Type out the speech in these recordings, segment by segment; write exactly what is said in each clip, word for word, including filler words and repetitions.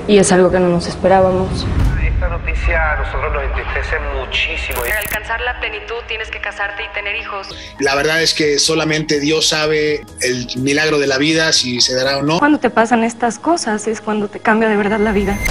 y es algo que no nos esperábamos. Esta noticia a nosotros nos entristece muchísimo. Para alcanzar la plenitud tienes que casarte y tener hijos. La verdad es que solamente Dios sabe el milagro de la vida, si se dará o no. Cuando te pasan estas cosas es cuando te cambia de verdad la vida.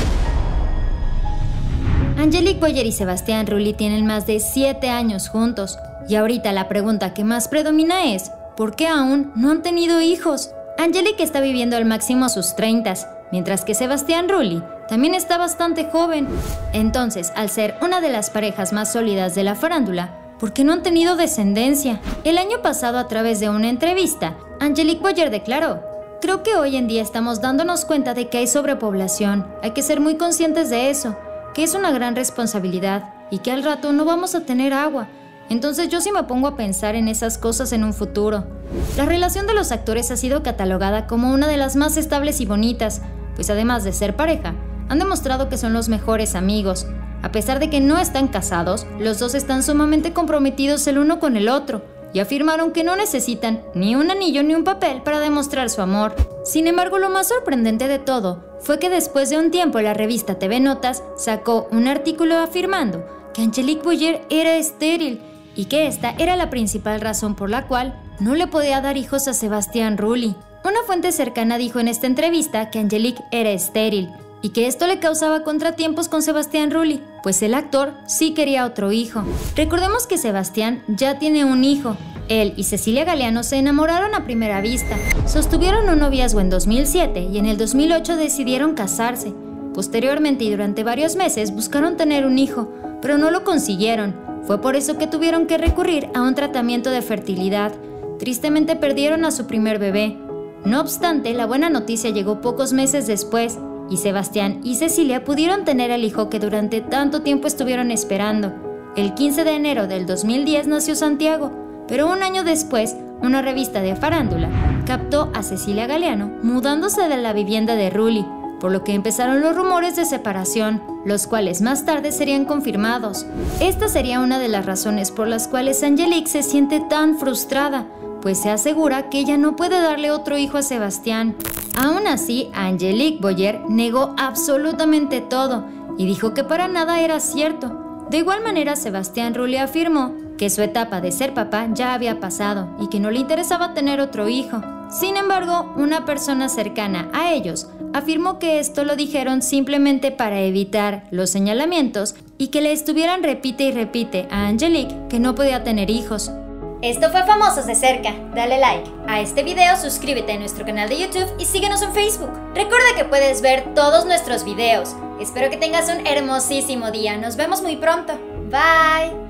Angelique Boyer y Sebastián Rulli tienen más de siete años juntos. Y ahorita la pregunta que más predomina es, ¿por qué aún no han tenido hijos? Angelique está viviendo al máximo sus treintas, mientras que Sebastián Rulli también está bastante joven. Entonces, al ser una de las parejas más sólidas de la farándula, ¿por qué no han tenido descendencia? El año pasado, a través de una entrevista, Angelique Boyer declaró: creo que hoy en día estamos dándonos cuenta de que hay sobrepoblación, hay que ser muy conscientes de eso, que es una gran responsabilidad y que al rato no vamos a tener agua. Entonces yo sí me pongo a pensar en esas cosas en un futuro. La relación de los actores ha sido catalogada como una de las más estables y bonitas, pues además de ser pareja, han demostrado que son los mejores amigos. A pesar de que no están casados, los dos están sumamente comprometidos el uno con el otro y afirmaron que no necesitan ni un anillo ni un papel para demostrar su amor. Sin embargo, lo más sorprendente de todo fue que después de un tiempo la revista T V Notas sacó un artículo afirmando que Angelique Boyer era estéril y que esta era la principal razón por la cual no le podía dar hijos a Sebastián Rulli. Una fuente cercana dijo en esta entrevista que Angelique era estéril y que esto le causaba contratiempos con Sebastián Rulli, pues el actor sí quería otro hijo. Recordemos que Sebastián ya tiene un hijo. Él y Cecilia Galeano se enamoraron a primera vista, sostuvieron un noviazgo en dos mil siete y en el dos mil ocho decidieron casarse. Posteriormente y durante varios meses buscaron tener un hijo, pero no lo consiguieron. Fue por eso que tuvieron que recurrir a un tratamiento de fertilidad. Tristemente perdieron a su primer bebé. No obstante, la buena noticia llegó pocos meses después, y Sebastián y Cecilia pudieron tener el hijo que durante tanto tiempo estuvieron esperando. El quince de enero del dos mil diez nació Santiago, pero un año después, una revista de farándula captó a Cecilia Galeano mudándose de la vivienda de Rulli, por lo que empezaron los rumores de separación, los cuales más tarde serían confirmados. Esta sería una de las razones por las cuales Angelique se siente tan frustrada, pues se asegura que ella no puede darle otro hijo a Sebastián. Aún así, Angelique Boyer negó absolutamente todo y dijo que para nada era cierto. De igual manera, Sebastián Rulli afirmó que su etapa de ser papá ya había pasado y que no le interesaba tener otro hijo. Sin embargo, una persona cercana a ellos afirmó que esto lo dijeron simplemente para evitar los señalamientos y que le estuvieran repite y repite a Angelique que no podía tener hijos. Esto fue Famosos de Cerca. Dale like a este video, suscríbete a nuestro canal de YouTube y síguenos en Facebook. Recuerda que puedes ver todos nuestros videos. Espero que tengas un hermosísimo día. Nos vemos muy pronto. Bye.